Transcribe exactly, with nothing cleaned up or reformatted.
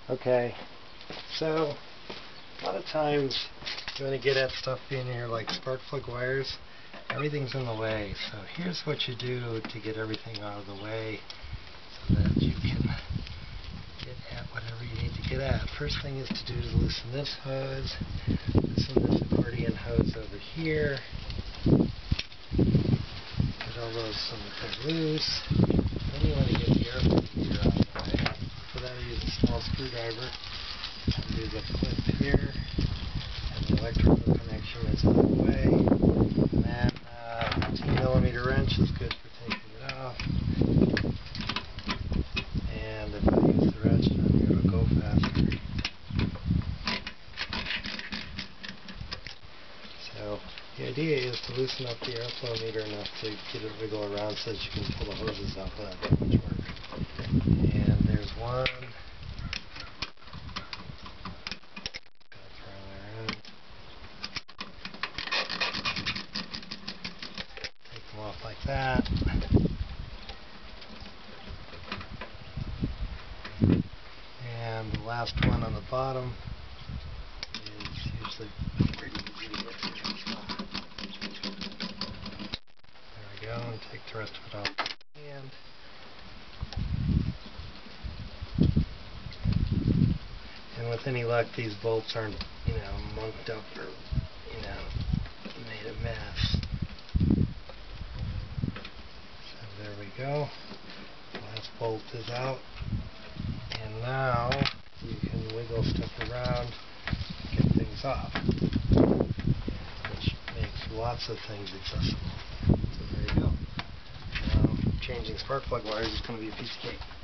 Okay, so a lot of times you want to get at stuff being here like spark plug wires. Everything's in the way, so here's what you do to get everything out of the way so that you can get at whatever you need to get at. First thing is to do is loosen this hose, loosen this accordion hose over here, get all those so that they're loose. Then you want to get the air filter out of the way. For that I use a small screwdriver. Do the clip here, and the electrical connection is out of the way. And then uh, a fifteen millimeter wrench is good for taking it off. And if I use the wrench down here, it'll go faster. So the idea is to loosen up the airflow meter enough to get it to wiggle around so that you can pull the hoses out without that much work. And there's one. Off like that. And the last one on the bottom is usually pretty easy to get to. There we go, and take the rest of it off. And and with any luck, these bolts aren't, you know, munked up or, you know, made a mess. There we go. The last bolt is out. And now you can wiggle stuff around and get things off, which makes lots of things accessible. So there you go. Now, changing spark plug wires is going to be a piece of cake.